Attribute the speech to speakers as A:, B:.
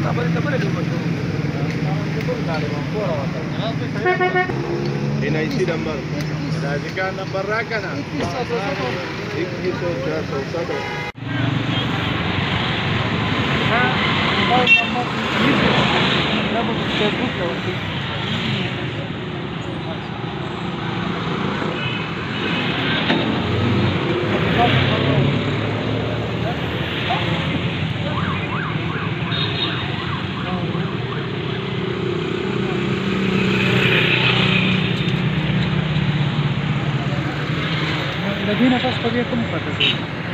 A: هنا يصير نمبر إذا كان نمبر راكنا 21
B: Medina pas pavietų patys.